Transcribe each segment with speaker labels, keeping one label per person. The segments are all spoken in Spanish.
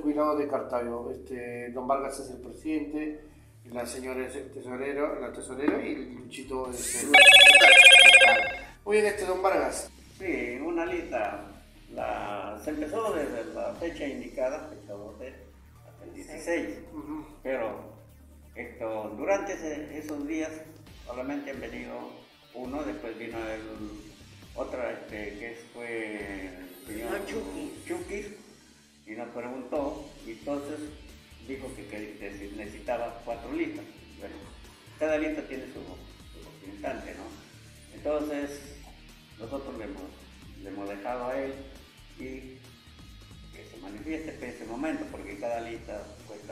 Speaker 1: jubilado de Cartago. Don Vargas es el presidente, la señora es el tesorero, la tesorera y el Luchito es el vocal. Muy bien, don Vargas.
Speaker 2: Sí, una lista. Se empezó desde la fecha indicada, fecha 12, hasta el 16. Pero durante esos días solamente han venido uno, después vino otra que fue el señor Chucky y nos preguntó, y entonces dijo que necesitaba 4 listas. Bueno, cada lista tiene su representante, ¿no? Entonces nosotros le hemos dejado a él y que se manifieste en ese momento, porque cada lista cuesta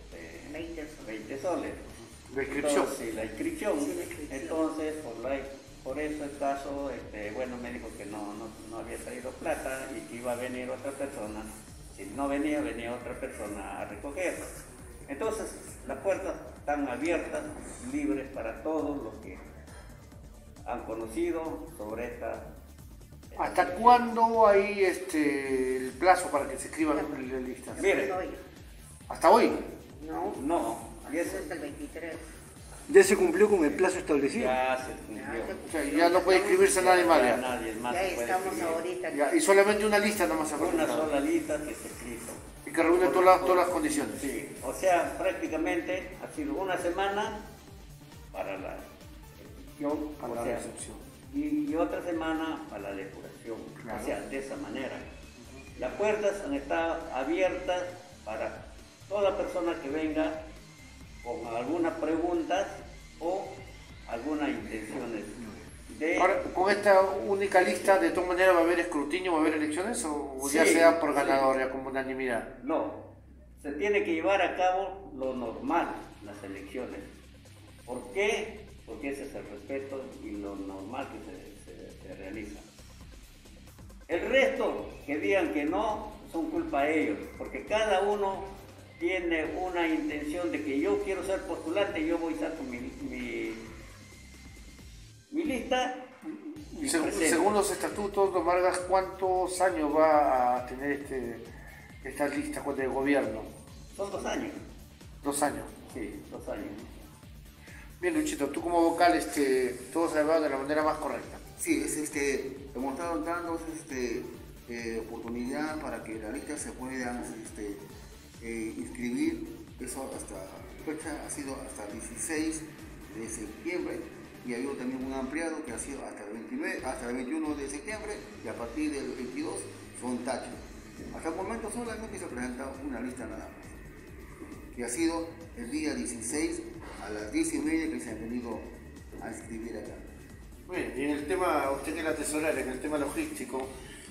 Speaker 2: 20 soles.
Speaker 1: La inscripción.
Speaker 2: Entonces, la inscripción. Entonces, por eso el caso, bueno, me dijo que no había traído plata y que iba a venir otra persona. Si no venía otra persona a recoger. Entonces, las puertas están abiertas, libres para todos los que han conocido sobre esta.
Speaker 1: ¿Hasta cuándo hay el plazo para que se escriban las listas?
Speaker 2: Mire,
Speaker 1: ¿hasta hoy?
Speaker 2: No.
Speaker 3: Eso es el 23.
Speaker 4: ¿Ya se cumplió con el plazo establecido?
Speaker 2: Ya se cumplió.
Speaker 1: O sea, ya no puede inscribirse nadie más.
Speaker 2: Ya nadie más
Speaker 3: Ya
Speaker 2: se puede
Speaker 3: estamos
Speaker 2: inscribir.
Speaker 3: ahorita.
Speaker 1: Ya, y solamente una lista nomás se ha
Speaker 2: Una
Speaker 1: presentado.
Speaker 2: sola lista que se escrito.
Speaker 1: Y que reúne todas las condiciones.
Speaker 2: Sí, o sea, prácticamente ha sido una semana para la ejecución,
Speaker 1: Para la recepción.
Speaker 2: y otra semana para la depuración.
Speaker 1: Claro.
Speaker 2: O sea, de esa manera. Las puertas han estado abiertas para toda persona que venga con algunas preguntas o algunas intenciones de...
Speaker 1: Ahora, con esta única lista, ¿de todas maneras va a haber escrutinio, va a haber elecciones o ya
Speaker 2: Sí,
Speaker 1: sea por
Speaker 2: sí.
Speaker 1: ganador, ya como unanimidad?
Speaker 2: No, se tiene que llevar a cabo lo normal, las elecciones. ¿Por qué? Porque ese es el respeto y lo normal que se realiza. El resto que digan que no, son culpa de ellos, porque cada uno tiene una intención de que yo quiero ser postulante, yo voy a sacar mi lista. Y
Speaker 1: Según los estatutos, don Vargas, ¿cuántos años va a tener esta lista de gobierno?
Speaker 2: Son 2 años.
Speaker 1: 2 años.
Speaker 2: Sí, 2 años.
Speaker 1: Bien, Luchito, tú como vocal, todo se ha llevado de la manera más correcta.
Speaker 4: Sí, hemos estado dando oportunidad para que las listas se puedan inscribir. Eso hasta fecha ha sido hasta el 16 de septiembre y ha habido también un ampliado que ha sido hasta el 21 de septiembre y a partir del 22 son tachos. Hasta el momento solamente se ha presentado una lista nada más, que ha sido el día 16 a las 10:30 que se han venido a inscribir acá.
Speaker 1: Bien, y en el tema, usted que es la tesorera, en el tema logístico,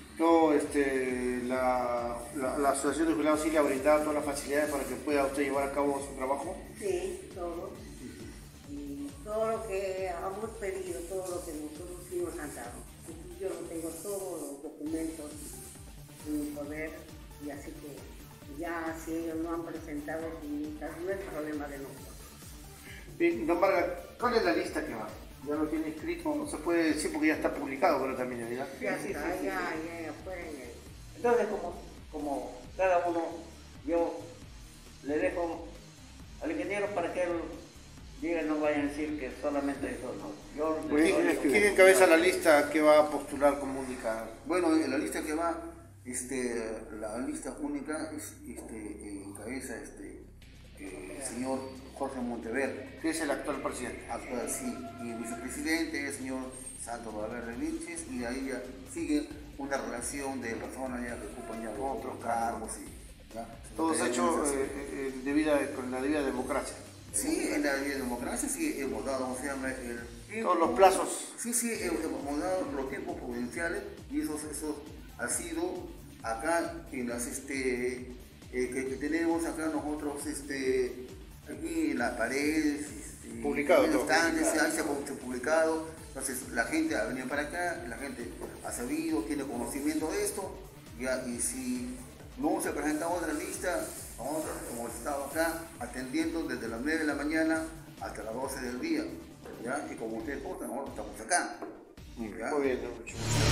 Speaker 1: la Asociación de Jubilados sí le ha brindado todas las facilidades para que pueda usted llevar a cabo su trabajo.
Speaker 3: Sí, todo. Y todo lo que hemos pedido, todo lo que nosotros sí nos han dado. Yo no tengo todos los documentos en mi poder y así que ya si ellos no han presentado sus listas, no es problema de nosotros.
Speaker 1: Bien, don Vargas, ¿cuál es la lista que va? ¿Ya lo tiene escrito? No se puede decir porque ya está publicado, pero también, ¿verdad?
Speaker 3: Ya
Speaker 2: Sí,
Speaker 3: está,
Speaker 2: sí,
Speaker 3: ya
Speaker 2: sí.
Speaker 3: pueden.
Speaker 2: Entonces, como cada uno, yo le dejo al ingeniero para que él diga, no vayan a decir que solamente eso, no. Yo
Speaker 1: ¿Quién encabeza la lista que va a postular como única?
Speaker 4: Bueno, en la lista que va, la lista única encabeza el señor Jorge Monteverde,
Speaker 1: Que es el actual presidente.
Speaker 4: actual sí, y el vicepresidente el señor Santos Valverde Vilches, y ahí ya sigue una relación de personas ya que ocupan ya otros cargos y ya.
Speaker 1: Todo se ha hecho con la debida democracia.
Speaker 4: Sí, en la democracia sí hemos dado, ¿cómo se llama? El tiempo.
Speaker 1: Todos los plazos.
Speaker 4: Sí, hemos dado los tiempos prudenciales y eso ha sido acá en las que tenemos acá nosotros aquí en las paredes,
Speaker 1: Publicado
Speaker 4: en los
Speaker 1: todo.
Speaker 4: estantes, ahí se ha publicado. Entonces la gente ha venido para acá, la gente ha sabido, tiene conocimiento de esto, ya, y si no se presenta otra lista, nosotros hemos estado acá atendiendo desde las 9 de la mañana hasta las 12 del día, ¿ya? Y como ustedes votan, nosotros estamos acá. ¿ya?
Speaker 1: Muy bien, mucho.